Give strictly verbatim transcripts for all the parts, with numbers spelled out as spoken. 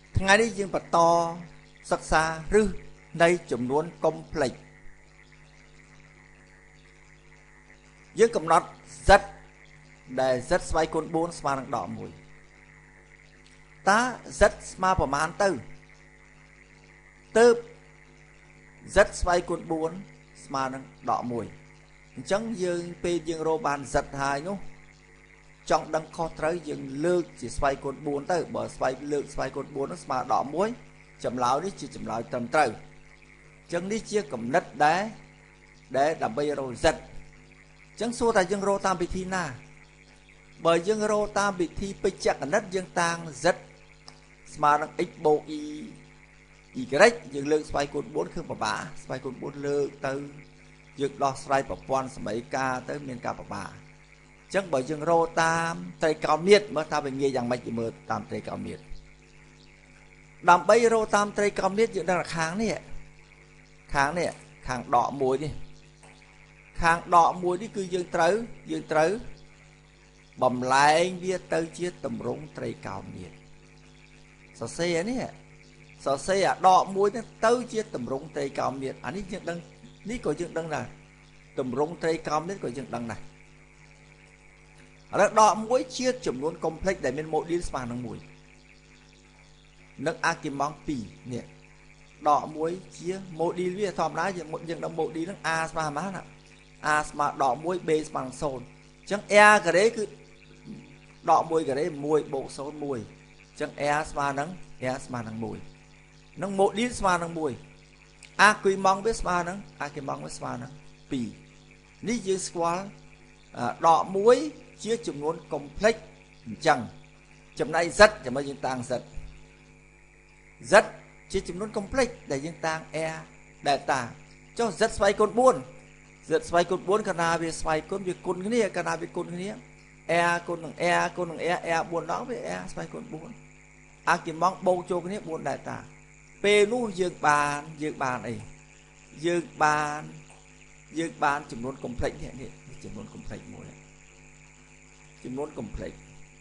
ថ្ងៃនេះយើងបន្តសិក្សាឫសនៃចំនួនកុំភ្លេចយើងកំណត់ z ដែល z ស្វ័យគុណបួនស្មើនឹងដកមួយតើ z ស្មើប្រមាណទៅទើប z ស្វ័យគុណបួនស្មើនឹងដកមួយអញ្ចឹងយើងពេលយើងរកបាន z ហើយនោះចង់ដឹងខុសត្រូវយើងលើកជាស្វ័យគុណបួនទៅបើស្វ័យលើកស្វ័យគុណបួននោះស្មើដកមួយចម្លើយនេះជាចម្លើយត្រឹមត្រូវអញ្ចឹងនេះជាគំនិតដែរដែលដើម្បីរក z អញ្ចឹងសួរថាយើងរកតាមវិធីណាបើយើងរកតាមវិធីបច្ចេកគណិតយើងតាំង z ស្មើនឹង x បូក y y យើងលើកស្វ័យគុណបួនគឺពិបាកស្វ័យគុណបួនលើកទៅយើងដោះស្រាយប្រព័ន្ធសមីការទៅមានការពិបាកអញ្ចឹងបើយើងរកតាមត្រីកោណមាត្រមើលថាវាងាយយ៉ាងម៉េចមើលតាមត្រីកោណមាត្រដើម្បីរកតាមត្រីកោណមាត្រយើងដឹងខាងនេះខាងនេះខាងដកមួយនេះខាងដកមួយនេះគឺយើងត្រូវយើងត្រូវបំលែងវាទៅជាតម្រង់ត្រីកោណមាត្រសរសេរនេះសរសេរអាដកមួយនេះទៅជាតម្រង់ត្រីកោណមាត្រអានេះយើងដឹងនេះក៏យើងដឹងដែរតម្រង់ត្រីកោណមាត្រក៏យើងដឹងដែរឥឡូវដកមួយជាចំនួនកុំភ្លេចដែលមាន module ស្មើនឹងមួយនឹង argument ពីរនេះដកមួយជា module វាធម្មតាយើងយើងដឹង module ហ្នឹង a ស្មើប៉ុន្មាន a ស្មើដកមួយ b ស្មើនឹងศูนย์អញ្ចឹង r ការ៉េគឺដកមួយការ៉េមួយបូកศูนย์មួយអញ្ចឹង r ស្មើនឹង r ស្មើនឹងមួយនឹង module ស្មើនឹងមួយ argument វាស្មើនឹង argument វាស្មើនឹងពីរនេះយើងស្គាល់ដកមួយជាចំនួនកុំភ្លេចអញ្ចឹងចំណែក z ចាំយើងតាំង z z ជាចំនួនកុំភ្លេចដែលយើងតាំង r delta ចុះ z ស្វ័យគុណបួន z ស្វ័យគុណបួនកាលណាវាស្វ័យគុណវាគុណគ្នាកាលណាវាគុណគ្នា r គុណនឹង r គុណនឹង r r បួនដងវា r ស្វ័យគុណបួនអាគីម៉ងបូកចូលគ្នាបួន delta ពេលនោះយើងបានយើងបានអីយើងបានយើងបានចំនួនកុំភ្លេចនេះនេះចំនួនកុំភ្លេចមួយចំនួនកុំភ្លេច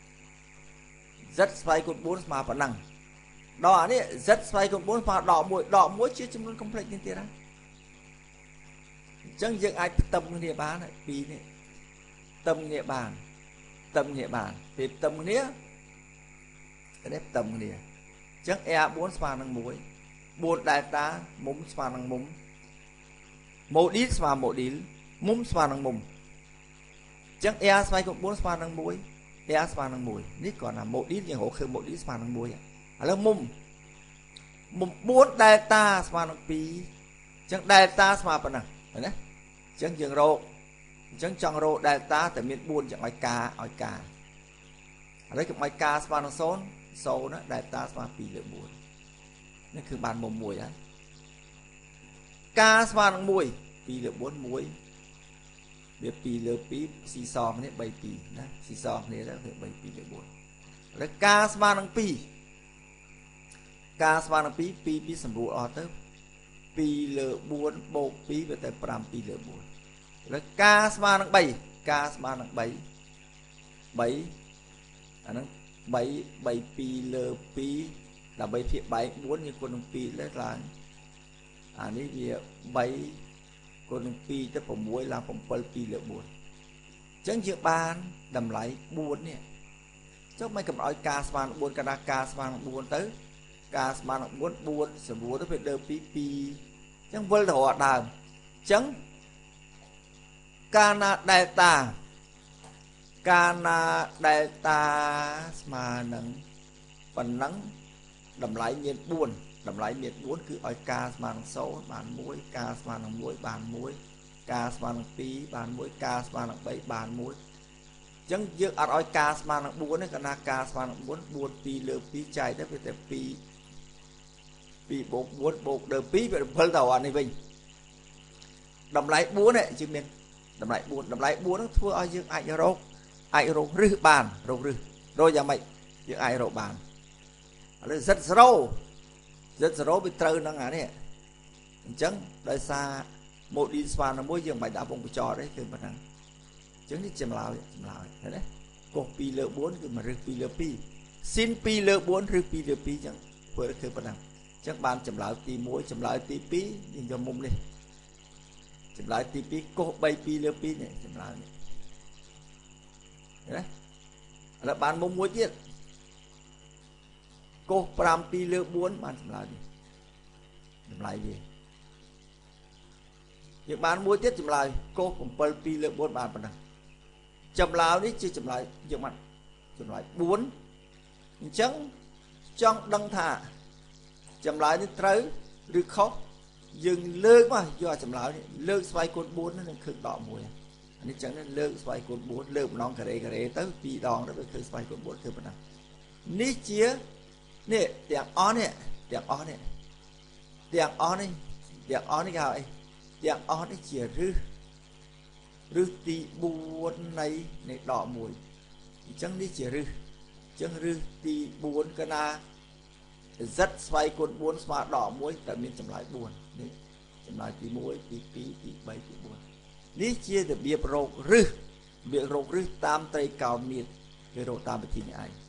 z ស្វ័យគុណបួនស្មើប៉ុណ្ណឹងដល់អានេះ z ស្វ័យគុណបួនស្មើដកមួយដកមួយជាចំនួនកុំភ្លេចនេះទៀតណាអញ្ចឹងយើងអាចផ្ទឹមគ្នាបានពីរនេះផ្ទឹមគ្នាបានផ្ទឹមគ្នាបានពេលផ្ទឹមគ្នានេះផ្ទឹមគ្នាអញ្ចឹង r បួនស្មើនឹងមួយបួន delta មុំស្មើនឹងមុំ module ស្មើ module មុំស្មើនឹងមុំអញ្ចឹង r ស្វ័យគុណបួនស្មើនឹងមួយ r ស្មើនឹងមួយនេះគាត់ថា module យើងរកឃើញ module ស្មើនឹងមួយឥឡូវមុំមុំបួន delta ស្មើនឹងពីរអញ្ចឹង delta ស្មើប៉ុណ្ណឹងឃើញទេអញ្ចឹងយើងរកអញ្ចឹងចង់រក delta តែមានបួនចឹងឲ្យការឲ្យការឥឡូវកុំឲ្យការស្មើនឹងศูนย์ ศูนย์ណា delta ស្មើពីរលើបួននេះគឺបានមុំមួយហើយការស្មើនឹងមួយពីរលើបួនមួយវាពីរលើពីរស៊ីសងគ្នាបីពីរណាស៊ីសងគ្នាទៅវាបីពីរលើបួនហើយការស្មើនឹងពីរការស្មើនឹងពីរពីរពីរសម្រួលអស់ទៅពីរលើបួនបូកពីរវាទៅប្រាំពីរលើបួនហើយការស្មើនឹងបីការស្មើនឹងបីបីអាហ្នឹងបីបីពីរលើពីរដើម្បីភាគបែកបួនយើងគុណនឹងពីរលើឡើងអានេះវាបីគុណនឹងពីរទៅ៦ឡើង7ពីរលើបួនអញ្ចឹងយើងបានតម្លៃបួននេះចុះមិនកំឲ្យការស្មើនឹងបួនកណ្ដាលការស្មើនឹងបួនទៅការស្មើនឹងបួនបួនសម្រួលទៅវាដើពីពីរអញ្ចឹងវិលទៅរកដើមអញ្ចឹងកាលណា delta កាលណា delta ស្មើនឹងប៉ុណ្ណឹងតម្លៃមានបួនតម្លៃមានបួនគឺឲ្យការស្មើនឹងศูนย์បានមួយការស្មើនឹងមួយបានមួយការស្មើនឹងពីរបានមួយការស្មើនឹងបីបានមួយអញ្ចឹងយើងអត់ឲ្យការស្មើនឹងបួនទេកាលណាការស្មើនឹងបួនបួនពីរលើពីរចែកទៅវាតែពីរពីរបូកបួនបូកលើពីរវាវិលទៅអានេះវិញតម្លៃបួននេះយើងមានតម្លៃបួនតម្លៃបួនហ្នឹងធ្វើឲ្យយើងអាចរកអាចរករឹសបានរករឹសរកយ៉ាងម៉េចយើងអាចរកបានឥឡូវ z 0 z 0វាត្រូវនឹងអានេះអញ្ចឹងដោយសារ module ស្មើនឹងមួយយើងមិនបាច់ដាក់វងបញ្ចោតទេគឺប៉ុណ្ណឹងអញ្ចឹងនេះចម្លើយចម្លើយឃើញទេកុសពីរលើបួនគឺមករឹសពីរលើពីរស៊ីនពីរលើបួនឬពីរលើពីរអញ្ចឹងធ្វើគឺប៉ុណ្ណឹងអញ្ចឹងបានចម្លើយទីមួយចម្លើយទីពីរយើងយកមុំនេះចម្លើយទីពីរកុសបី ពីរលើពីរនេះចម្លើយនេះណាឥឡូវបានមុំមួយទៀតកុសប្រាំ ពីរលើបួនបានចម្លើយនេះចម្លើយវាយើងបានមួយទៀតចម្លើយកុសbảy ពីរលើបួនបានប៉ុណ្ណឹងចម្លើយនេះជាចម្លើយយើងបានចម្លើយបួនអញ្ចឹងចង់ដឹងថាចម្លើយនេះត្រូវឬខុសយើងលើកមកយកចម្លើយនេះលើកស្វ័យគុណបួននឹងឃើញដកមួយអានេះចឹងលើកស្វ័យគុណបួនលើកម្ដងការ៉េការ៉េទៅពីរដងទៅឃើញស្វ័យគុណបួនគឺប៉ុណ្ណានេះជានេះទាំងអស់នេះទាំងអស់នេះទាំងអស់នេះទាំងអស់នេះគេហៅអីទាំងអស់នេះជារឹសរឹសទីបួននៃនៃដកមួយអញ្ចឹងនេះជារឹសអញ្ចឹងរឹសទីបួនកណាZ ស្វ័យគុណបួនស្មើដកមួយតែមានចម្លើយបួននេះចម្លើយទីមួយទីពីរទីបីទីបួននេះជារបៀបរករឹសរបៀបរករឹសតាមត្រីកោណមៀតគេរកតាមវិធីនេះឯង